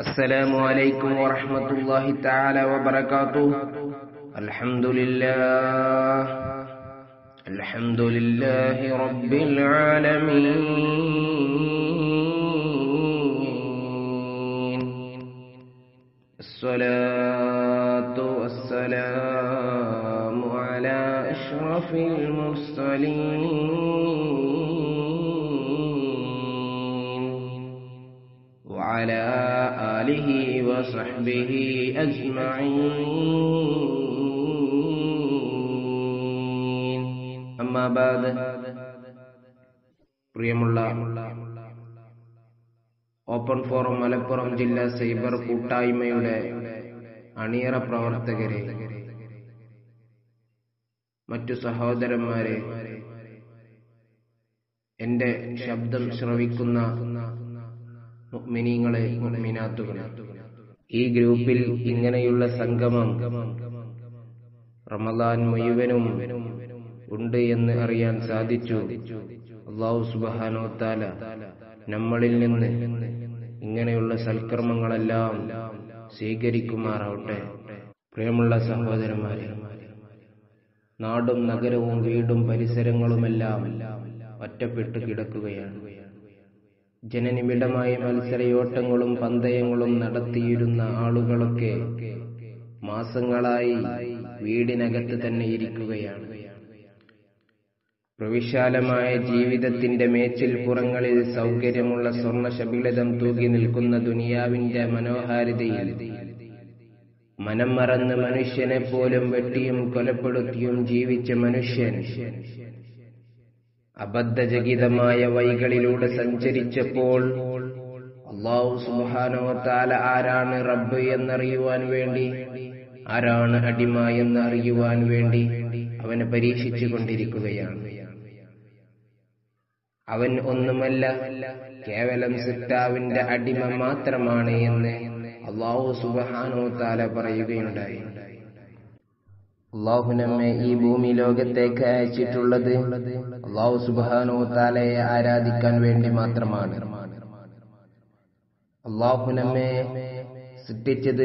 السلام عليكم ورحمة الله تعالى وبركاته. الحمد لله رب العالمين. الصلاة والسلام على أشرف المرسلين وعلى آله وصحبه أجمعين. أما بعد. പ്രിയമുള്ള open forum Malappuram ജില്ലാ cyber കൂട്ടായ്മയുടെ അണിയറ പ്രവർത്തകരെ, മറ്റു സഹോദരന്മാരെ, എന്റെ ശബ്ദം ശ്രവിക്കുന്ന മുഅ്മിനീങ്ങളെ, മുഅ്മിനാത്തുകളെ, ഈ ഗ്രൂപ്പിൽ ഇങ്ങനെയുള്ള സംഗമം റമദാൻ മുഴുവനും ഉണ്ട് എന്ന് അറിയാൻ സാധിച്ചു. അല്ലാഹു സുബ്ഹാനഹു വ തആല നമ്മളിൽ നിന്ന് ഇങ്ങനെയുള്ള സൽക്കർമ്മങ്ങളെല്ലാം സ്വീകരിക്കുമാറാവട്ടെ. പ്രിയമുള്ള സഹോദരന്മാരെ, നാടും നഗരവും വീടും പരിസരങ്ങളുമെല്ലാം ഒറ്റപ്പെട്ടു കിടക്കുകയാണ്. ജനനിബിഡമായി മത്സരയോട്ടങ്ങളും പന്തയങ്ങളും നടത്തിയിരുന്ന ആളുകളൊക്കെ മാസങ്ങളായി വീടിനകത്ത് തന്നെ ഇരിക്കുകയാണ്. പ്രവിശാലമായ ജീവിതത്തിന്റെ മേച്ചിൽ പുറങ്ങളിൽ സൗകര്യമുള്ള സ്വർണ്ണ ശബിലതം തൂകി നിൽക്കുന്ന ദുനിയാവിന്റെ മനോഹാരിതയിൽ മനം മറന്ന് മനുഷ്യനെ പോലും വെട്ടിയും കൊലപ്പെടുത്തിയും ജീവിച്ച മനുഷ്യൻ അബദ്ധജകിതമായ വഴികളിലൂടെ സഞ്ചരിച്ചപ്പോൾ അല്ലാഹു സുബ്ഹാനഹു വ തആല ആരാണ് റബ്ബ് എന്നറിയുവാൻ വേണ്ടി, ആരാണ് അടിമ എന്ന് അറിയുവാൻ വേണ്ടി അവനെ പരീക്ഷിച്ചു കൊണ്ടിരിക്കുകയാണ്. അവൻ ഒന്നുമല്ല, കേവലം സിട്ടാവിന്റെ അടിമ മാത്രമാണ് എന്ന് അല്ലാഹു സുബ്ഹാനഹു വ തആല പറയുകയുണ്ടായി. അല്ലാഹു നമ്മെ ഈ ഭൂമി ലോകത്തേക്ക് അയച്ചിട്ടുള്ളത് അല്ലാഹു സുബ്ഹാനഹു വ തആലയെ ആരാധിക്കാൻ വേണ്ടി മാത്രമാണ്. അല്ലാഹു നമ്മെ സൃഷ്ടിച്ചത്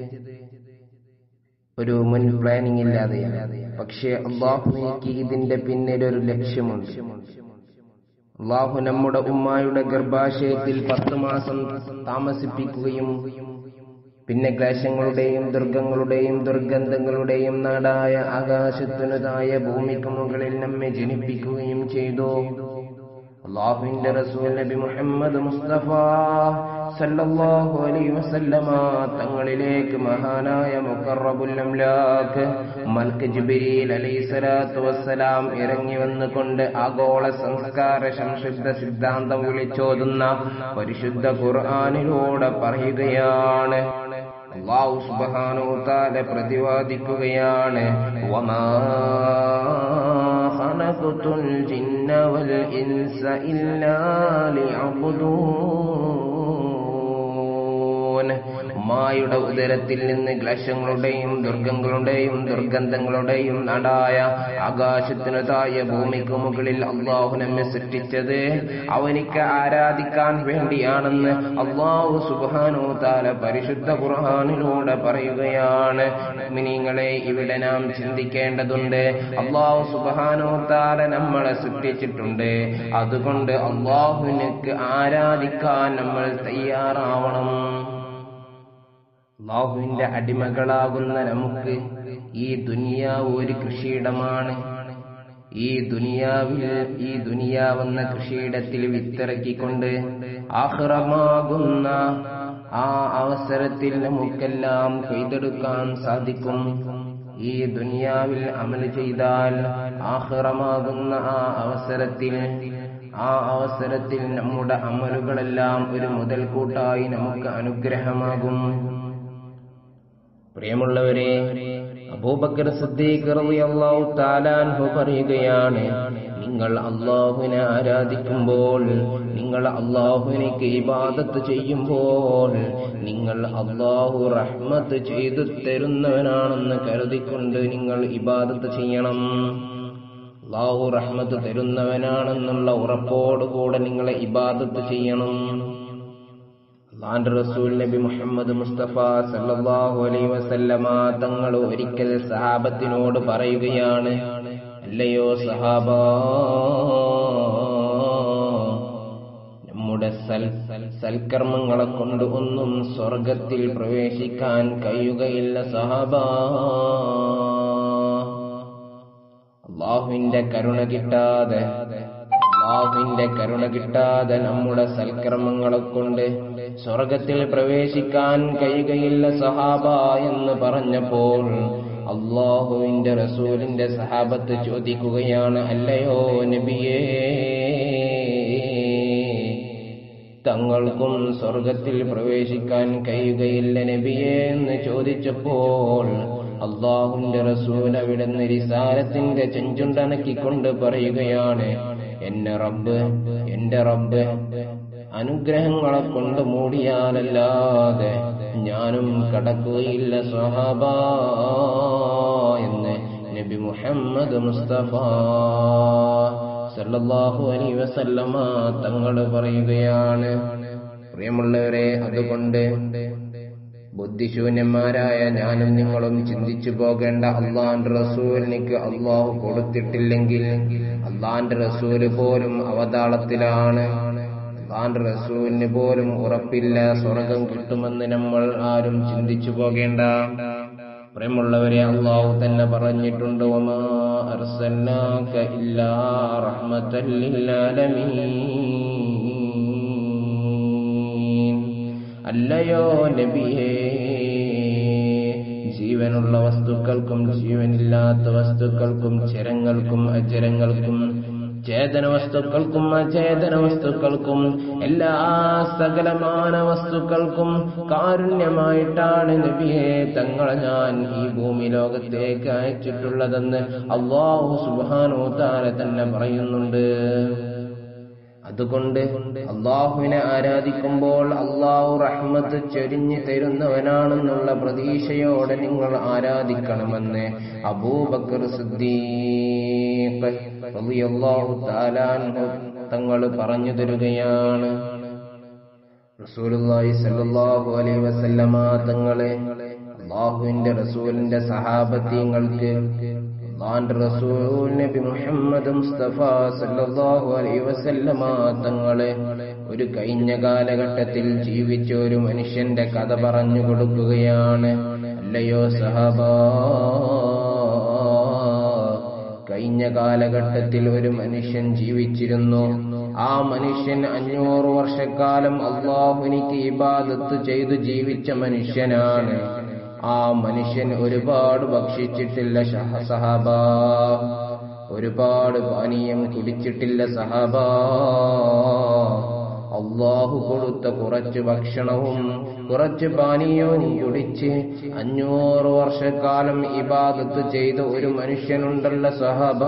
ഒരു മുൻ പ്ലാനിംഗ് ഇല്ലാതെയാണ്. പക്ഷേ അല്ലാഹുവിന് ഇതിന്റെ പിന്നിൽ ഒരു ലക്ഷ്യമുണ്ട്. അല്ലാഹു നമ്മുടെ ഉമ്മായുടെ ഗർഭാശയത്തിൽ 10 മാസം താമസിപ്പിക്കുകയും പിന്നെ ക്ലേശങ്ങളുടെയും ദുർഗങ്ങളുടെയും ദുർഗന്ധങ്ങളുടെയും നാടായ ആകാശത്തിനുതായ ഭൂമിക്ക് മുകളിൽ നമ്മെ ജനിപ്പിക്കുകയും ചെയ്തു. അല്ലാഹുവിന്റെ റസൂൽ നബി മുഹമ്മദ് മുസ്തഫ സല്ലല്ലാഹു അലൈഹി വസല്ലമ തങ്ങളിലേക്ക് മഹാനായ മുഖറബുൽ അംലാക്ക് മൽക്ക് ജിബ്രീൽ അലൈഹിസ്സലാത്തു വസ്സലാം ഇറങ്ങി വന്നുകൊണ്ട് ആഗോള സംസ്കാര സംശുദ്ധ സിദ്ധാന്തം വിളിച്ചോതുന്ന പരിശുദ്ധ ഖുർആനിലൂടെ പറയുകയാണ്. അല്ലാഹു സുബ്ഹാനഹു വ തആല പ്രതിപാദിക്കുകയാണ്, വമാ ഖലഖതുൽ ജിന്ന വൽ ഇൻസ ഇല്ലാ ലിയഅ്ബുദൂൻ. ഉമ്മായുടെ ഉദരത്തിൽ നിന്ന് ക്ലേശങ്ങളുടെയും ദുർഗങ്ങളുടെയും ദുർഗന്ധങ്ങളുടെയും നാടായ ആകാശത്തിനു താഴെ ഭൂമിക്ക് മുകളിൽ അല്ലാഹു നമ്മെ സൃഷ്ടിച്ചത് അവനിക്ക് ആരാധിക്കാൻ വേണ്ടിയാണെന്ന് അല്ലാഹു സുബ്ഹാനഹു വ തആല പരിശുദ്ധ ഖുർആനിലൂടെ പറയുകയാണ്. മുഅ്മിനീങ്ങളെ, ഇവിടെ നാം ചിന്തിക്കേണ്ടതുണ്ട്. അല്ലാഹു സുബ്ഹാനഹു വ തആല നമ്മളെ സൃഷ്ടിച്ചിട്ടുണ്ട്. അതുകൊണ്ട് അല്ലാഹുവിനക്ക് ആരാധിക്കാൻ നമ്മൾ തയ്യാറാവണം. അല്ലാഹുവിന്റെ അടിമകളാകുന്ന നമുക്ക് ഈ ദുനിയാവ് ഒരു കൃഷിയിടമാണ്. ഈ ദുനിയാവെന്ന കൃഷിയിടത്തിൽ വിത്തിറക്കിക്കൊണ്ട് ആഖിറമാകുന്ന ആ അവസരത്തിൽ നമുക്കെല്ലാം കൊയ്തെടുക്കാൻ സാധിക്കും. ഈ ദുനിയാവിൽ അമൽ ചെയ്താൽ ആഖിറമാകുന്ന ആ അവസരത്തിൽ നമ്മുടെ അമലുകളെല്ലാം ഒരു മുതൽക്കൂട്ടായി നമുക്ക് അനുഗ്രഹമാകും. പ്രിയമുള്ളവരെ, അബൂബക്കർ സിദ്ദീഖ് റളിയല്ലാഹു തആല അൻഹു പറയുകയാണ്, നിങ്ങൾ അല്ലാഹുവിനെ ആരാധിക്കുമ്പോൾ, നിങ്ങൾ അല്ലാഹുവിനേക്ക് ഇബാദത്ത് ചെയ്യുമ്പോൾ, നിങ്ങൾ അല്ലാഹു റഹ്മത്ത് ചെയ്തു തരുന്നവനാണെന്ന് കരുതിക്കൊണ്ട് നിങ്ങൾ ഇബാദത്ത് ചെയ്യണം. അല്ലാഹു റഹ്മത്ത് തരുന്നവനാണെന്നുള്ള ഉറപ്പോടുകൂടെ നിങ്ങളെ ഇബാദത്ത് ചെയ്യണം. അല്ലാഹുവിന്റെ റസൂൽ നബി മുഹമ്മദ് മുസ്തഫ സല്ലല്ലാഹു അലൈഹി വസല്ലമ തങ്ങൾ ഒരിക്കൽ സഹാബത്തിനോട് പറയുകയാണ്, അല്ലയോ സഹാബ, നമ്മുടെ സൽക്കർമ്മങ്ങളെ കൊണ്ട് ഒന്നും സ്വർഗത്തിൽ പ്രവേശിക്കാൻ കഴിയുകയില്ല സഹാബ. അല്ലാഹുവിന്റെ കരുണ കിട്ടാതെ നമ്മുടെ സൽക്കർമ്മങ്ങളെ കൊണ്ട് സ്വർഗത്തിൽ പ്രവേശിക്കാൻ കഴിയുകയില്ല സഹാബ എന്ന് പറഞ്ഞപ്പോൾ അല്ലാഹുവിന്റെ റസൂലിന്റെ സഹാബത്ത് ചോദിക്കുകയാണ്, അല്ലയോ നബിയേ, തങ്ങൾക്കും സ്വർഗത്തിൽ പ്രവേശിക്കാൻ കഴിയുകയില്ല നബിയേ എന്ന് ചോദിച്ചപ്പോൾ അല്ലാഹുവിന്റെ റസൂൽ അവിടുന്ന് റിസാലത്തിന്റെ ചെഞ്ചുണ്ടനക്കിക്കൊണ്ട് പറയുകയാണ്, എന്റെ റബ്ബ് അനുഗ്രഹങ്ങളെ കൊണ്ട് മൂടിയാലല്ലാതെ ഞാനും കടക്കുകയില്ല സ്വഹാബ എന്ന് നബി മുഹമ്മദ് മുസ്തഫ സല്ലല്ലാഹു അലൈഹി വസല്ലമ തങ്ങൾ പറയുകയാണ്. പ്രിയമുള്ളവരെ, അതുകൊണ്ട് ബുദ്ധിശൂന്യന്മാരായ ഞാനും നിങ്ങളും ചിന്തിച്ചു പോകേണ്ട, അല്ലാഹുവിന്റെ റസൂലിനിക്ക് അല്ലാഹു കൊടുത്തിട്ടില്ലെങ്കിൽ അല്ലാഹുവിന്റെ റസൂല് പോലും അവതാളത്തിലാണ്. അല്ലാഹുവിന്റെ റസൂലിന് പോലും ഉറപ്പില്ല സ്വർഗം കിട്ടുമെന്ന് നമ്മൾ ആരും ചിന്തിച്ചു പോകേണ്ട. പ്രിയമുള്ളവരെ, അല്ലാഹു തന്നെ പറഞ്ഞിട്ടുണ്ട്, വമാ അർസൽനാക ഇല്ലാ റഹ്മത്തൽ ലിൽ ആലമീൻ. അല്ലയോ നബിയേ, ജീവനുള്ള വസ്തുക്കൾക്കും ജീവനില്ലാത്ത വസ്തുക്കൾക്കും ചരങ്ങൾക്കും അചരങ്ങൾക്കും ചേതന വസ്തുക്കൾക്കും അചേതന വസ്തുക്കൾക്കും എല്ലാ സകലമാന വസ്തുക്കൾക്കും കാരുണ്യമായിട്ടാണ് നബിയെ തങ്ങളെ ഞാൻ ഈ ഭൂമി ലോകത്തേക്ക് അയച്ചിട്ടുള്ളതെന്ന് അല്ലാഹു സുബ്ഹാനഹു വ തആല തന്നെ പറയുന്നുണ്ട്. അതുകൊണ്ട് അല്ലാഹുവിനെ ആരാധിക്കുമ്പോൾ അല്ലാഹു റഹ്മത്ത് ചൊരിഞ്ഞു തരുന്നവനാണെന്നുള്ള പ്രതീക്ഷയോടെ നിങ്ങൾ ആരാധിക്കണമെന്ന് അബൂബക്കർ സിദ്ദീഖ് റളിയല്ലാഹു തആല അൻഹു തങ്ങൾ പറഞ്ഞു തരുകയാണ്. റസൂലുള്ളാഹി സ്വല്ലല്ലാഹു അലൈഹി വസല്ലമ തങ്ങളെ അല്ലാഹുവിന്റെ റസൂലിന്റെ സഹാബത്തിങ്ങൾക്ക് അല്ലാഹുവിന്റെ റസൂൽ നബി മുഹമ്മദ് മുസ്തഫ സല്ലല്ലാഹു അലൈഹി വസല്ലമ തങ്ങളെ ഒരു കഴിഞ്ഞ കാലഘട്ടത്തിൽ ജീവിച്ച ഒരു മനുഷ്യന്റെ കഥ പറഞ്ഞു കൊടുക്കുകയാണ്. അല്ലയോ സഹാബ, കഴിഞ്ഞ കാലഘട്ടത്തിൽ ഒരു മനുഷ്യൻ ജീവിച്ചിരുന്നു. ആ മനുഷ്യൻ 500 വർഷക്കാലം അല്ലാഹുവിനിക്ക് ഇബാദത്ത് ചെയ്തു ജീവിച്ച മനുഷ്യനാണ്. ആ മനുഷ്യൻ ഒരുപാട് ഭക്ഷിച്ചിട്ടില്ല സഹാബ, ഒരുപാട് പാനീയം കുടിച്ചിട്ടില്ല സഹാബ. അല്ലാഹു കൊടുത്ത കുറച്ച് ഭക്ഷണവും കുറച്ച് പാനീയവും കുടിച്ച് 500 വർഷക്കാലം ഇബാദത്ത് ചെയ്ത ഒരു മനുഷ്യനുണ്ടല്ലോ സഹാബ.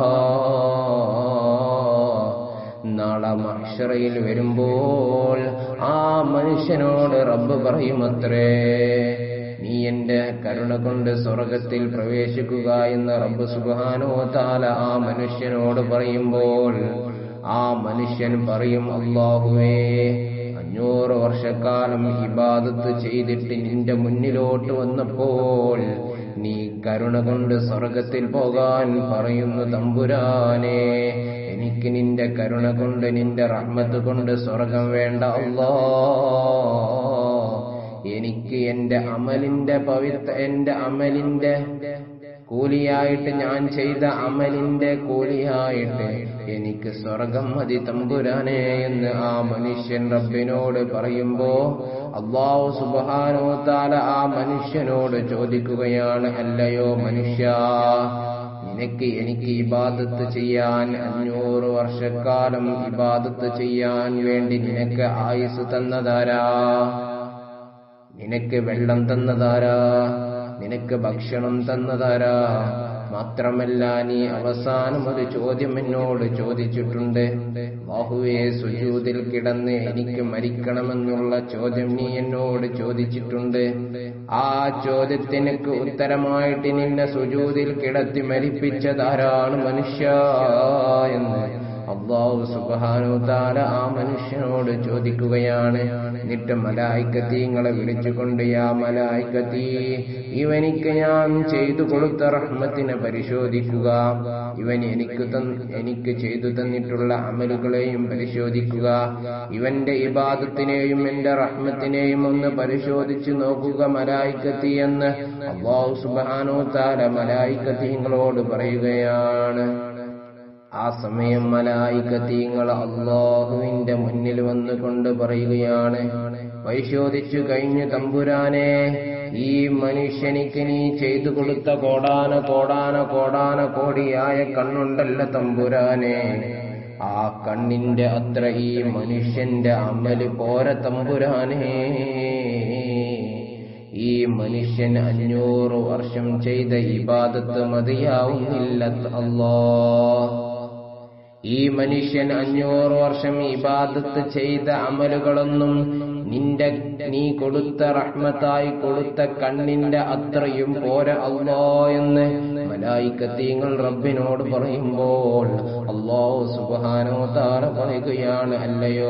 നാളെ മഹ്ശറയിൽ വരുമ്പോൾ ആ മനുഷ്യനോട് റബ്ബ് പറയുമത്രേ, നീ എന്റെ കരുണ കൊണ്ട് സ്വർഗത്തിൽ പ്രവേശിക്കുക എന്ന് റബ്ബ് സുബ്ഹാനഹു വ തആല ആ മനുഷ്യനോട് പറയുമ്പോൾ ആ മനുഷ്യൻ പറയും, അല്ലാഹുവേ, 500 വർഷക്കാലം ഇബാദത്ത് ചെയ്തിട്ട് നിന്റെ മുന്നിലോട്ട് വന്നപ്പോൾ നീ കരുണ കൊണ്ട് സ്വർഗത്തിൽ പോകാൻ പറയുന്നു തമ്പുരാനെ, എനിക്ക് നിന്റെ കരുണ കൊണ്ട് നിന്റെ റഹ്മത്ത് കൊണ്ട് സ്വർഗം വേണ്ട അല്ലാഹ്. എനിക്ക് എന്റെ അമലിന്റെ കൂലിയായിട്ട്, ഞാൻ ചെയ്ത അമലിന്റെ കൂലിയായിട്ട് എനിക്ക് സ്വർഗം മതി തമ്പുരാനെ എന്ന് ആ മനുഷ്യൻ റബ്ബിനോട് പറയുമ്പോ അല്ലാഹു സുബ്ഹാനഹു വ തആല ആ മനുഷ്യനോട് ചോദിക്കുകയാണ്, അല്ലയോ മനുഷ്യ, എനിക്ക് ഇബാദത്ത് ചെയ്യാൻ 500 വർഷക്കാലം ഇബാദത്ത് ചെയ്യാൻ വേണ്ടി നിനക്ക് ആയുസ് തന്നതാരാ? നിനക്ക് വെള്ളം തന്നതാരാ? നിനക്ക് ഭക്ഷണം തന്നതാരാ? മാത്രമല്ല, നീ അവസാനം ഒരു ചോദ്യം എന്നോട് ചോദിച്ചിട്ടുണ്ട്. അല്ലാഹുവേ, സുജൂദിൽ കിടന്ന് എനിക്ക് മരിക്കണമെന്നുള്ള ചോദ്യം നീ എന്നോട് ചോദിച്ചിട്ടുണ്ട്. ആ ചോദ്യത്തിനക്ക് ഉത്തരമായിട്ട് നിന്നെ സുജൂദിൽ കിടത്തി മരിപ്പിച്ചതാരാണ് മനുഷ്യ എന്ന് അല്ലാഹു അല്ലാഹു സുബ്ഹാനഹു തആല ആ മനുഷ്യനോട് ചോദിക്കുകയാണ്. എന്നിട്ട് മലായികത്തീങ്ങളെ വിളിച്ചുകൊണ്ട്, യാ മലായികത്തീ, ഇവനിക്ക് ഞാൻ ചെയ്തു കൊടുത്ത റഹ്മത്തിനെ പരിശോധിക്കുക, ഇവൻ എനിക്ക് ചെയ്തു തന്നിട്ടുള്ള അമലുകളെയും പരിശോധിക്കുക, ഇവന്റെ ഇബാദത്തിനെയും എന്റെ റഹ്മത്തിനെയും ഒന്ന് പരിശോധിച്ചു നോക്കുക മലായികത്തി എന്ന് അല്ലാഹു സുബ്ഹാനഹു തആല മലായികത്തീങ്ങളോട് പറയുകയാണ്. ആ സമയം മലായികത്തീങ്ങൾ അല്ലാഹുവിന്റെ മുന്നിൽ വന്നുകൊണ്ട് പറയുകയാണ്, പരിശോധിച്ചു കഴിഞ്ഞു തമ്പുരാനെ, ഈ മനുഷ്യനിക്ക് നീ ചെയ്തു കൊടുത്ത കോടാന കണ്ണുണ്ടല്ല തമ്പുരാനെ, ആ കണ്ണിന്റെ അത്ര ഈ മനുഷ്യന്റെ അമല് പോര തമ്പുരാനെ. ഈ മനുഷ്യൻ 500 വർഷം ചെയ്ത ഇബാദത്ത് മതിയാവുന്നില്ല അല്ലാഹ്. ഈ മനുഷ്യൻ 500 വർഷം ഇബാദത്ത് ചെയ്ത അമലുകളൊന്നും നീ കൊടുത്ത റഹ്മത്തായി കൊടുത്ത കണ്ണിന്റെ അത്രയും പോരാ അല്ലാഹ് എന്ന് മലായികത്തീങ്ങൾ റബ്ബിനോട് പറയുമ്പോൾ അല്ലാഹു സുബ്ഹാനഹു തആല പറയുകയാണ്, അല്ലയോ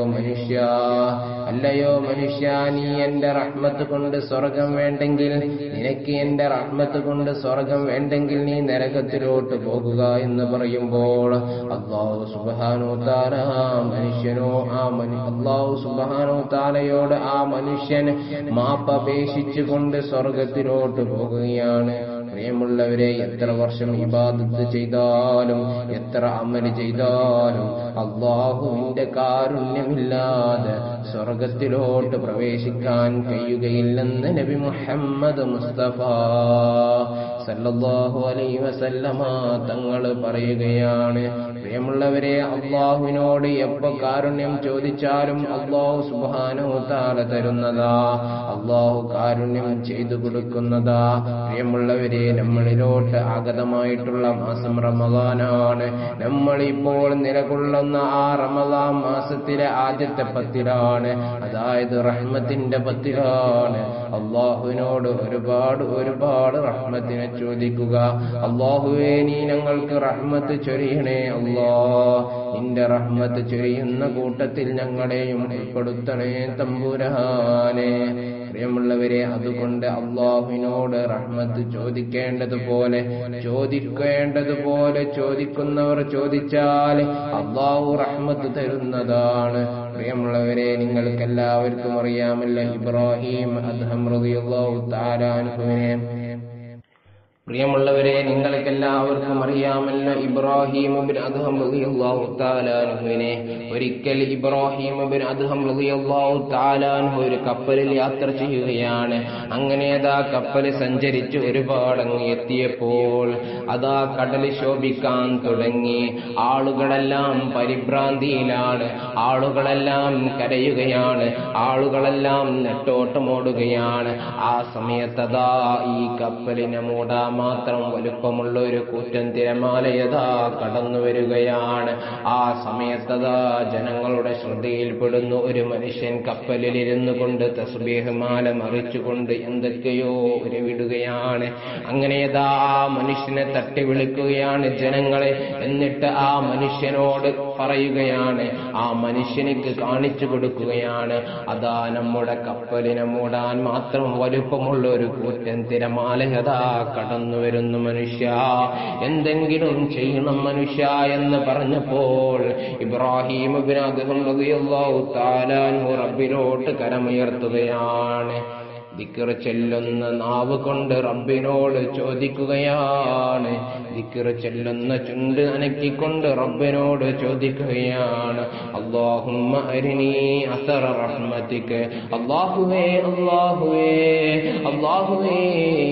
മനുഷ്യ, നീ എന്റെ റഹ്മത്ത് കൊണ്ട് സ്വർഗം വേണ്ടെങ്കിൽ, നിനക്ക് എന്റെ റഹ്മത്ത് കൊണ്ട് സ്വർഗം വേണ്ടെങ്കിൽ നീ നരകത്തിലോട്ട് പോകുക എന്ന് പറയുമ്പോൾ അല്ലാഹു സുബ്ഹാനഹു തആല അല്ലാഹു സുബ്ഹാനഹു തആലയോട് ആ മനുഷ്യൻ മാപ്പപേക്ഷിച്ചുകൊണ്ട് സ്വർഗത്തിലോട്ട് പോകുകയാണ്. പ്രിയമുള്ളവരെ, എത്ര വർഷം ഇബാദത്ത് ചെയ്താലും എത്ര അമല് ചെയ്താലും അല്ലാഹുവിന്റെ കാരുണ്യമില്ലാതെ സ്വർഗത്തിലോട്ട് പ്രവേശിക്കാൻ കഴിയുകയില്ലെന്ന് നബി മുഹമ്മദ് മുസ്തഫ സല്ലല്ലാഹു അലൈഹി വസല്ലമ തങ്ങൾ പറയുകയാണ്. പ്രിയമുള്ളവരെ, അല്ലാഹുവിനോട് എപ്പോ കാരുണ്യം ചോദിച്ചാലും അല്ലാഹു സുബ്ഹാനഹു തആല തരുന്നതാ, അല്ലാഹു കാരുണ്യം ചെയ്തു കൊടുക്കുന്നതാ. പ്രിയമുള്ളവരെ, നമ്മളിലോട്ട് ആഗതമായിട്ടുള്ള മാസം റമദാനാണ്. നമ്മളിപ്പോൾ നിലകൊള്ളുന്ന ആ റമദാൻ മാസത്തിലെ ആദ്യത്തെ 10 അതായത് റഹ്മത്തിന്റെ 10 അല്ലാഹുവിനോട് ഒരുപാട് റഹ്മത്തിനെ ചോദിക്കുക. അല്ലാഹുവേ, നീ ഞങ്ങൾക്ക് റഹ്മത്ത് ചൊരിയണേ അല്ലാഹ്, നിന്റെ റഹ്മത്ത് ചൊരിയുന്ന കൂട്ടത്തിൽ ഞങ്ങളെയും ഉൾപ്പെടുത്തണേ തമ്പുരാനെ. പ്രിയമുള്ളവരെ, അതുകൊണ്ട് അല്ലാഹുവിനോട് റഹ്മത്ത് ചോദിക്കേണ്ടതുപോലെ ചോദിക്കുന്നവർ ചോദിച്ചാൽ അല്ലാഹു റഹ്മത്ത് തരുന്നതാണ്. പ്രിയമുള്ളവരെ, നിങ്ങൾക്കെല്ലാവർക്കും അറിയാമല്ലോ ഇബ്രാഹിം അദ്ഹം റളിയല്ലാഹു തആല അൻഹുവിനെ. പ്രിയമുള്ളവരെ, നിങ്ങൾക്കെല്ലാവർക്കും അറിയാമല്ലോ ഇബ്രാഹിം ഇബ്നു അദ്ഹം റളിയല്ലാഹു തആല അൻഹുവിനെ. ഒരിക്കൽ ഇബ്രാഹിം ഇബ്നു അദ്ഹം റളിയല്ലാഹു തആല അൻഹു ഒരു കപ്പലിൽ യാത്ര ചെയ്യുകയാണ്. അങ്ങനെ അതാ കപ്പൽ സഞ്ചരിച്ച് ഒരുപാട് അങ്ങ് എത്തിയപ്പോൾ അതാ കടൽ ശോഭിക്കാൻ തുടങ്ങി. ആളുകളെല്ലാം പരിഭ്രാന്തിയിലാണ്, ആളുകളെല്ലാം കരയുകയാണ്, ആളുകളെല്ലാം നെട്ടോട്ടമോടുകയാണ്. ആ സമയത്തതാ ഈ കപ്പലിനെ മൂടാൻ മാത്രം വലുപ്പമുള്ള ഒരു കൂറ്റൻ തിരമാലയതാ കടന്നു വരികയാണ്. ആ സമയത്തതാ ജനങ്ങളുടെ ശ്രദ്ധയിൽപ്പെടുന്നു. ഒരു മനുഷ്യൻ കപ്പലിലിരുന്നു കൊണ്ട് തസ്ബീഹ് മാല മറിച്ചുകൊണ്ട് എന്തൊക്കെയോ ഉരുവിടുകയാണ്. അങ്ങനെയതാ ആ മനുഷ്യനെ തട്ടി വിളിക്കുകയാണ് ജനങ്ങളെ. എന്നിട്ട് ആ മനുഷ്യനോട് പറയുകയാണ്, ആ മനുഷ്യനിക്ക് കാണിച്ചു കൊടുക്കുകയാണ്, അതാ നമ്മുടെ കപ്പലിനെ മൂടാൻ മാത്രം വലുപ്പമുള്ള ഒരു കൂറ്റൻ തിരമാലയതാ കടന്നു വരുന്നു. മനുഷ്യ, എന്തെങ്കിലും ചെയ്യണം മനുഷ്യ എന്ന് പറഞ്ഞപ്പോൾ ഇബ്രാഹിം ഇബ്നു അദ്ഹം റളിയല്ലാഹു തആല അൻഹു റബ്ബിലോട്ട് കരമുയർത്തുകയാണ്. ദിക്ർ ചെല്ലുന്ന നാവ് കൊണ്ട് റബ്ബിനോട് ചോദിക്കുകയാണ്, ദിക്ർ ചെല്ലുന്ന ചുണ്ട് അനക്കിക്കൊണ്ട് റബ്ബിനോട് ചോദിക്കുകയാണ്, അല്ലാഹുമ്മ അരിനി അസറ റഹ്മതിക, അല്ലാഹുവേ അല്ലാഹുവേ അല്ലാഹുവേ,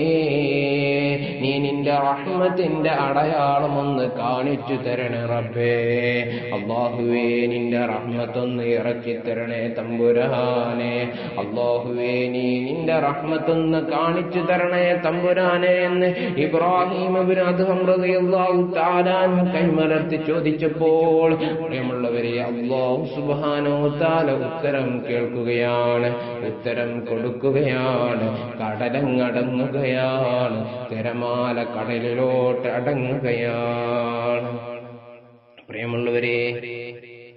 നീ നിന്റെ റഹ്മത്തിന്റെ അടയാളം ഒന്ന് കാണിച്ചു തരണേ റബ്ബേ. അല്ലാഹുവേ, നിന്റെ റഹ്മത്തൊന്ന് ഇറക്കി തരണേ തമ്പുരാനെ. അല്ലാഹുവേ, നീ നിന്റെ റഹ്മത്തൊന്ന് കാണിച്ചു തരണേ തമ്പുരാനെ എന്ന് ഇബ്രാഹിം ഇബ്നു അദ്ഹം റളിയല്ലാഹു തആല അൻഹു കൈമലർത്തി ചോദിച്ചപ്പോൾ പ്രിയമുള്ളവരെ, അല്ലാഹു സുബ്ഹാനഹു തആല ഉത്തരം കേൾക്കുകയാണ്, ഉത്തരം കൊടുക്കുകയാണ്. കടലങ്ങടങ്ങുകയാണ്, തിരമാല കടലിലോട്ട് അടങ്ങുകയാണ്. പ്രിയമുള്ളവരെ,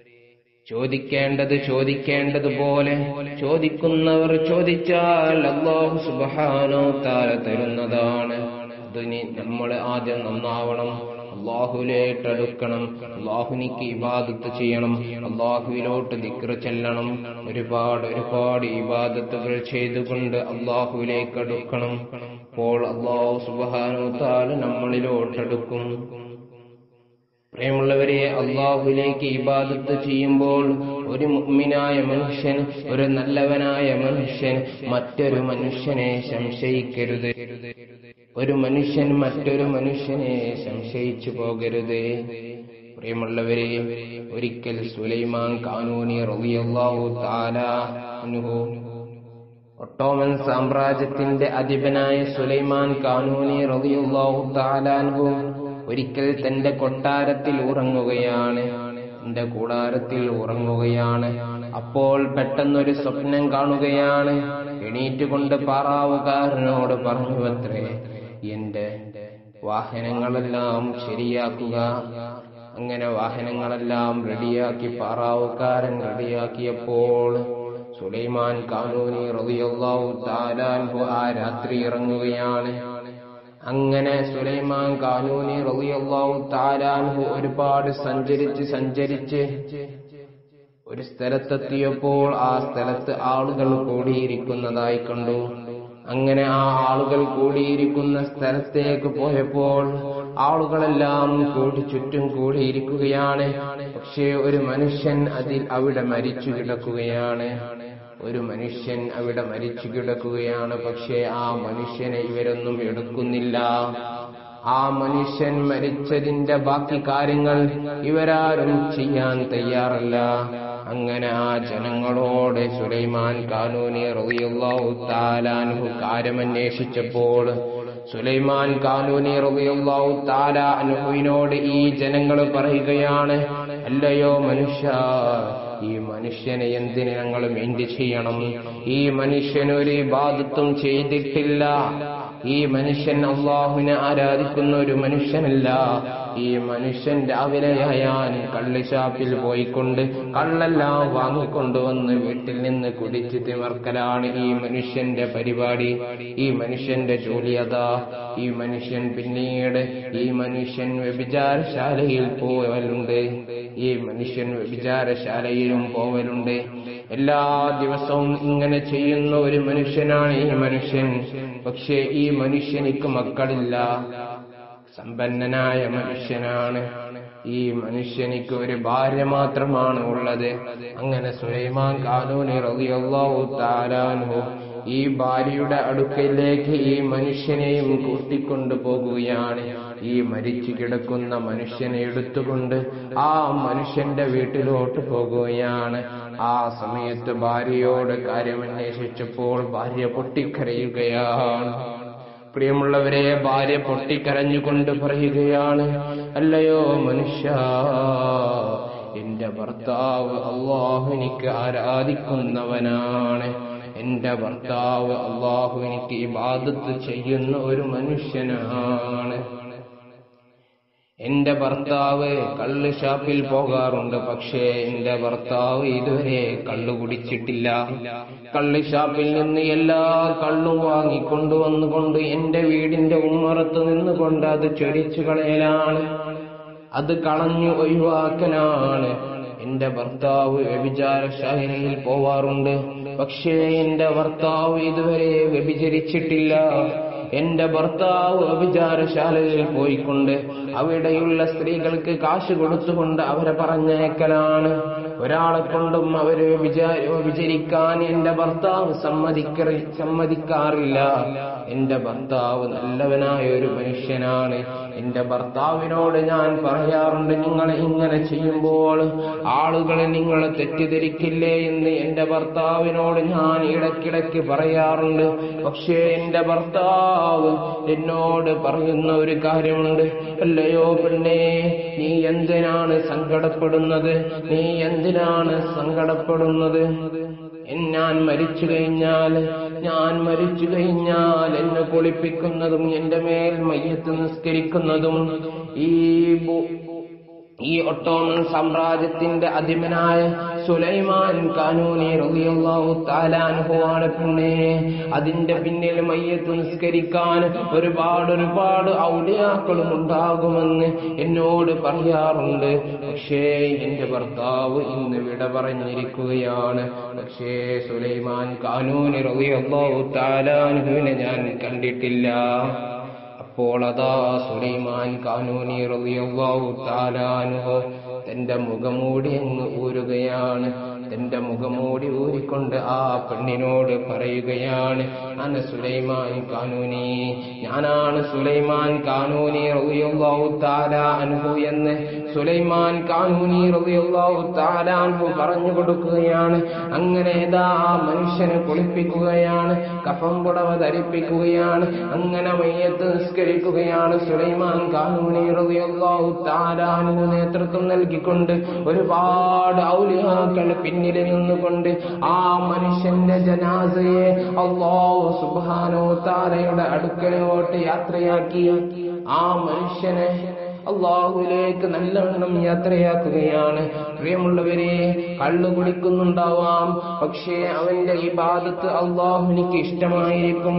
ചോദിക്കേണ്ടത് ചോദിക്കേണ്ടതുപോലെ ചോദിക്കുന്നവർ ചോദിച്ചാൽ അല്ലാഹു സുബ്ഹാനഹു തആല തരുന്നതാണ്. അതിന് നമ്മൾ ആദ്യം നന്നാവണം, അല്ലാഹുവിലേക്ക് അടുക്കണം, അല്ലാഹുവിനിക്ക് ഇബാദത്ത് ചെയ്യണം, അല്ലാഹുവിലോട്ട് ദിക്ർ ചെല്ലണം. ഒരുപാട് ഇബാദത്തുകൾ ചെയ്തുകൊണ്ട് അല്ലാഹുവിലേക്ക് അടുക്കണം. അപ്പോൾ അല്ലാഹു സുബ്ഹാനഹു തആല നമ്മളിലോട്ട് അടുക്കും. പ്രിയമുള്ളവരെ, അല്ലാഹുവിലേക്ക് ഇബാദത്ത് ചെയ്യുമ്പോൾ ഒരു മുഅ്മിനായ മനുഷ്യൻ, ഒരു നല്ലവനായ മനുഷ്യൻ മറ്റൊരു മനുഷ്യനെ സംശയിക്കരുത്. ഒരു മനുഷ്യൻ മറ്റൊരു മനുഷ്യനെ സംശയിച്ചു പോകരുത്. പ്രിയമുള്ളവരെ, ഒരിക്കൽ സുലൈമാൻ ഖാനൂനി റളിയല്ലാഹു തആല അൻഹു, ഒട്ടോമൻ സാമ്രാജ്യത്തിന്റെ അധിപനായ സുലൈമാൻ ഖാനൂനി റളിയല്ലാഹു തആല അൻഹു ഒരിക്കൽ തന്റെ കൊട്ടാരത്തിൽ ഉറങ്ങുകയാണ്, തന്റെ കൂടാരത്തിൽ ഉറങ്ങുകയാണ്. അപ്പോൾ പെട്ടെന്നൊരു സ്വപ്നം കാണുകയാണ്. എണീറ്റുകൊണ്ട് പാറാവുകാരനോട് പറഞ്ഞുവത്രേ, എന്റെ വാഹനങ്ങളെല്ലാം ശരിയാക്കുക. അങ്ങനെ വാഹനങ്ങളെല്ലാം റെഡിയാക്കി പാറാവുകാരൻ റെഡിയാക്കിയപ്പോൾ സുലൈമാൻ ഖാനൂനി റളിയല്ലാഹു തആല അൻഹു ആ രാത്രി ഇറങ്ങുകയാണ്. അങ്ങനെ സുലൈമാൻ ഖാനൂനി റളിയല്ലാഹു തആല അൻഹു ഒരുപാട് സഞ്ചരിച്ച് ഒരു സ്ഥലത്തെത്തിയപ്പോൾ ആ സ്ഥലത്ത് ആളുകൾ കൂടിയിരിക്കുന്നതായി കണ്ടു. അങ്ങനെ ആ ആളുകൾ കൂടിയിരിക്കുന്ന സ്ഥലത്തേക്ക് പോയപ്പോൾ ആളുകളെല്ലാം ചുറ്റും കൂടിയിരിക്കുകയാണ്. പക്ഷേ ഒരു മനുഷ്യൻ അവിടെ മരിച്ചു കിടക്കുകയാണ്. പക്ഷേ ആ മനുഷ്യനെ ഇവരൊന്നും എടുക്കുന്നില്ല. ആ മനുഷ്യൻ മരിച്ചതിന്റെ ബാക്കി കാര്യങ്ങൾ ഇവരാരും ചെയ്യാൻ തയ്യാറല്ല. അങ്ങനെ ആ ജനങ്ങളോട് സുലൈമാൻ ഖാനൂനി റളിയല്ലാഹു തആല അൻഹു കാര്യമന്വേഷിച്ചപ്പോൾ സുലൈമാൻ ഖാനൂനി റളിയല്ലാഹു തആല അൻഹുവിനോട് ഈ ജനങ്ങൾ പറയുകയാണ്, അല്ലയോ മനുഷ്യ, ഈ മനുഷ്യനെ എന്തിന് ഞങ്ങൾ മെയിൻറ്റ് ചെയ്യണം? ഈ മനുഷ്യനൊരു ഇബാദത്തും ചെയ്തിട്ടില്ല. ഈ മനുഷ്യൻ അല്ലാഹുവിനെ ആരാധിക്കുന്ന ഒരു മനുഷ്യനല്ല. ഈ മനുഷ്യൻ രാവിലെയായാൽ കള്ളുഷാപ്പിൽ പോയിക്കൊണ്ട് കള്ളെല്ലാം വാങ്ങിക്കൊണ്ടുവന്ന് വീട്ടിൽ നിന്ന് കുടിച്ച് തിമർക്കലാണ് ഈ മനുഷ്യന്റെ പരിപാടി, ഈ മനുഷ്യന്റെ ജോലി അതാ. ഈ മനുഷ്യൻ പിന്നീട് വ്യഭിചാരശാലയിൽ പോവലുണ്ട്. എല്ലാ ദിവസവും ഇങ്ങനെ ചെയ്യുന്ന ഒരു മനുഷ്യനാണ് ഈ മനുഷ്യൻ. പക്ഷേ ഈ മനുഷ്യനിക്ക് മക്കളില്ല, സമ്പന്നനായ മനുഷ്യനാണ്. ഈ മനുഷ്യനിക്ക് ഒരു ഭാര്യ മാത്രമാണ് ഉള്ളത്. അങ്ങനെ സുലൈമാൻ ഖാനൂനി റളിയല്ലാഹു തആല അൻഹു ഈ ഭാര്യയുടെ അടുക്കലേക്ക് ഈ മനുഷ്യനെയും കൂട്ടിക്കൊണ്ടു പോകുകയാണ്. ഈ മരിച്ചു കിടക്കുന്ന മനുഷ്യനെ എടുത്തുകൊണ്ട് ആ മനുഷ്യന്റെ വീട്ടിലോട്ട് പോകുകയാണ്. ആ സമയത്ത് ഭാര്യയോട് കാര്യമന്വേഷിച്ചപ്പോൾ ഭാര്യ പൊട്ടിക്കരയുകയാണ്. പ്രിയമുള്ളവരെ, ഭാര്യ പൊട്ടിക്കരഞ്ഞുകൊണ്ട് പറയുകയാണ്, അല്ലയോ മനുഷ്യ, എന്റെ ഭർത്താവ് അല്ലാഹുവിനിക്ക് ആരാധിക്കുന്നവനാണ്. എന്റെ ഭർത്താവ് അല്ലാഹുവിനിക്ക് ഇബാദത്ത് ചെയ്യുന്ന ഒരു മനുഷ്യനാണ്. എന്റെ ഭർത്താവ് കള്ള് ഷാപ്പിൽ പോകാറുണ്ട്. പക്ഷേ എന്റെ ഭർത്താവ് ഇതുവരെ കള്ളു കുടിച്ചിട്ടില്ല. കള്ള് ഷാപ്പിൽ നിന്ന് എല്ലാ കള്ളും വാങ്ങിക്കൊണ്ടുവന്നുകൊണ്ട് എന്റെ വീടിന്റെ ഉമ്മറത്ത് നിന്നുകൊണ്ട് അത് ചൊരിച്ചു കളയലാണ്, അത് കളഞ്ഞു ഒഴിവാക്കലാണ്. എന്റെ ഭർത്താവ് വ്യഭിചാരശാലയിൽ പോവാറുണ്ട്. പക്ഷേ എന്റെ ഭർത്താവ് ഇതുവരെ വ്യഭിചരിച്ചിട്ടില്ല. എന്റെ ഭർത്താവ് വ്യഭിചാരശാലയിൽ പോയിക്കൊണ്ട് അവിടെയുള്ള സ്ത്രീകൾക്ക് കാശ് കൊടുത്തുകൊണ്ട് അവരെ പറഞ്ഞേക്കലാണ്. ഒരാളെ കൊണ്ടും അവരെ വ്യഭിചരിക്കാൻ എന്റെ ഭർത്താവ് സമ്മതിക്കാറില്ല. എന്റെ ഭർത്താവ് നല്ലവനായ ഒരു മനുഷ്യനാണ്. എന്റെ ഭർത്താവിനോട് ഞാൻ പറയാറുണ്ട്, നിങ്ങൾ ഇങ്ങനെ ചെയ്യുമ്പോൾ ആളുകൾ നിങ്ങളെ തെറ്റിദ്ധരിക്കില്ലേ എന്ന് എന്റെ ഭർത്താവിനോട് ഞാൻ ഇടയ്ക്കിടയ്ക്ക് പറയാറുണ്ട്. പക്ഷേ എന്റെ ഭർത്താവ് എന്നോട് പറയുന്ന ഒരു കാര്യമുണ്ട്, അല്ലയോ പെണ്ണേ, നീ എന്തിനാണ് സങ്കടപ്പെടുന്നത്? ഞാൻ മരിച്ചു കഴിഞ്ഞാൽ എന്നെ കുളിപ്പിക്കുന്നതും എന്റെ മേൽ മയ്യത്ത് നിസ്കരിക്കുന്നതും ഈ ഒട്ടോമൻ സാമ്രാജ്യത്തിന്റെ അധിപനായ സുലൈമാൻ കാനൂനി റളിയല്ലാഹു തആല അൻഹു ആണ്. പിന്നെ അതിന്റെ പിന്നിൽ മയ്യത്ത് നിസ്കരിക്കാൻ ഒരുപാട് ഔലിയാക്കളും ഉണ്ടാകുമെന്ന് എന്നോട് പറയാറുണ്ട്. പക്ഷേ എന്റെ ഭർത്താവ് ഇന്ന് വിട പറഞ്ഞിരിക്കുകയാണ്. പക്ഷേ സുലൈമാൻ കാനൂനി റളിയല്ലാഹു തആല അൻഹുവിനെ ഞാൻ കണ്ടിട്ടില്ല. അപ്പോൾ അതാ സുലൈമാൻ കാനൂനി റളിയല്ലാഹു തആല അൻഹു തന്റെ മുഖമൂടി അങ്ങ് ഊരുകയാണ്. തന്റെ മുഖമൂടി ഊരിക്കൊണ്ട് ആ പെണ്ണിനോട് പറയുകയാണ്, അന സുലൈമാൻ കാനൂനി, ഞാനാണ് സുലൈമാൻ കാനൂനി റളിയല്ലാഹു തആല അൻഹു എന്ന് സുലൈമാൻ കാനൂനി റളിയല്ലാഹു തആല അൻഹു പറഞ്ഞു കൊടുക്കുകയാണ്. അങ്ങനെ ഇതാ ആ മനുഷ്യനെ കുളിപ്പിക്കുകയാണ്, കഫൻ പുടവ ധരിപ്പിക്കുകയാണ്, അങ്ങനെ മയ്യത്ത് നിസ്കരിക്കുകയാണ്. സുലൈമാൻ കാനൂനി റളിയല്ലാഹു തആല അൻഹു നേതൃത്വം നൽകിക്കൊണ്ട് ഒരുപാട് ഔലിയാക്കൾ പിന്നിൽ നിന്നുകൊണ്ട് ആ മനുഷ്യന്റെ ജനാസയെ അല്ലാഹു സുബ്ഹാനഹു വ തആലയുടെ അടുക്കലോട്ട് യാത്രയാക്കി. ആ മനുഷ്യനെ അല്ലാഹുവിലേക്ക് നല്ലവണ്ണം യാത്രയാക്കുകയാണ്. പ്രിയമുള്ളവരെ, കള്ളു കുടിക്കുന്നുണ്ടാവാം, പക്ഷേ അവന്റെ ഇബാദത്ത് അല്ലാഹുവിനിക്ക് ഇഷ്ടമായിരിക്കും.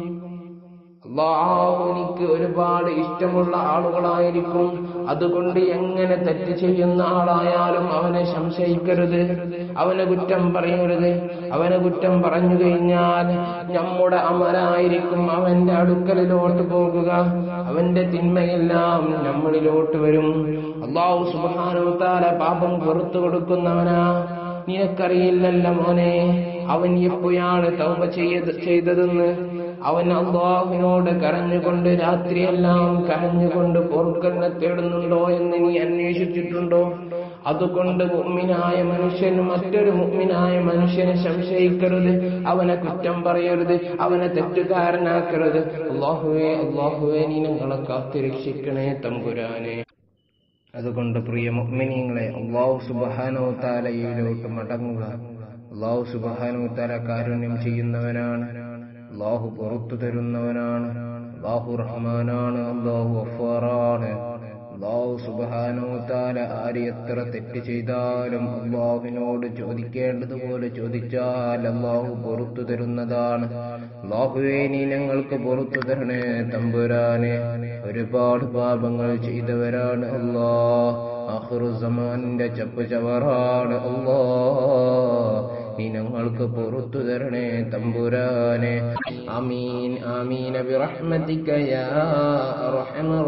അല്ലാഹുവിനിക്ക് ഒരുപാട് ഇഷ്ടമുള്ള ആളുകളായിരിക്കും. അതുകൊണ്ട് എങ്ങനെ തെറ്റ് ചെയ്യുന്ന ആളായാലും അവനെ സംശയിക്കരുത്, അവനെ കുറ്റം പറയരുത്. അവനെ കുറ്റം പറഞ്ഞു കഴിഞ്ഞാൽ നമ്മുടെ അമലായിരിക്കും അവന്റെ അടുക്കലിലോട്ട് പോകുക. അവന്റെ തിന്മയെല്ലാം നമ്മളിലോട്ട് വരും. അല്ലാഹു സുബ്ഹാനഹു വ തആല പാപം പുറത്തു കൊടുക്കുന്നവനാ. നിനക്കറിയില്ലല്ല മോനെ, അവൻ എപ്പോഴാണ് തൗബ ചെയ്തതെന്ന്. അവൻ അല്ലാഹുവിനോട് കരഞ്ഞുകൊണ്ട് രാത്രിയെല്ലാം കരഞ്ഞുകൊണ്ട് പൊറുക്കലിനെ തേടുന്നുണ്ടോ എന്ന് നീ അന്വേഷിച്ചിട്ടുണ്ടോ? അതുകൊണ്ട് മുഅ്മിനായ മനുഷ്യൻ മറ്റൊരു മുഅ്മിനായ മനുഷ്യനെ സംശയിക്കരുത്, അവനെ കുറ്റം പറയരുത്, അവനെ തെറ്റുകാരനാക്കരുത്. അല്ലാഹുവേ നീ ഞങ്ങളെ കാത്തുരക്ഷിക്കണേ തമ്പുരാനെ. അതുകൊണ്ട് പ്രിയ മുഅ്മിനീങ്ങളെ, അല്ലാഹു സുബ്ഹാനഹു വ തആലയിലോട്ട് മടങ്ങുക. അല്ലാഹു സുബ്ഹാനഹു വ തആല കാരുണ്യം ചെയ്യുന്നവനാണ്, അല്ലാഹു പുറത്തു തരുന്നവനാണ്, അല്ലാഹു റഹ്മാനാണ്, അല്ലാഹു ഗഫാറാണ്. അല്ലാഹു സുബ്ഹാനഹു വ തആല ആര് എത്ര തെറ്റ് ചെയ്താലും അല്ലാഹുവിനോട് ചോദിക്കേണ്ടതുപോലെ ചോദിച്ചാൽ അല്ലാഹു പുറത്തു തരുന്നതാണ്. അല്ലാഹുവേ നീ ഞങ്ങൾക്ക് പുറത്തു തരണേ തമ്പുരാനെ. ഒരുപാട് പാപങ്ങൾ ചെയ്തവരാണ് അല്ലാഹ്. ആഖിറു സമാനിന്റെ ചപ്പ് ചവറാണ് അല്ലാഹ്. നീ ഞങ്ങൾക്ക് പുറത്തു തരണേ തമ്പുരാനെ. ആമീൻ ആമീൻ ബിറഹ്മതിക യാ അർഹമർ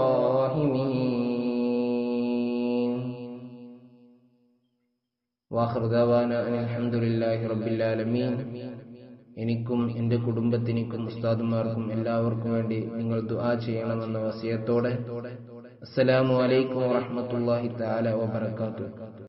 റഹീമീൻ. വാഖിറു ദഅവാനാ അൽഹംദുലില്ലാഹി റബ്ബിൽ ആലമീൻ. എനിക്കും എന്റെ കുടുംബത്തിനും ഉസ്താദുമാർക്കും എല്ലാവർക്കും വേണ്ടി നിങ്ങൾ ദുആ ചെയ്യണമെന്ന വസിയത്തോടെ അസ്സലാമു അലൈക്കും വറഹ്മത്തുള്ളാഹി തആല വബറകാതുഹു.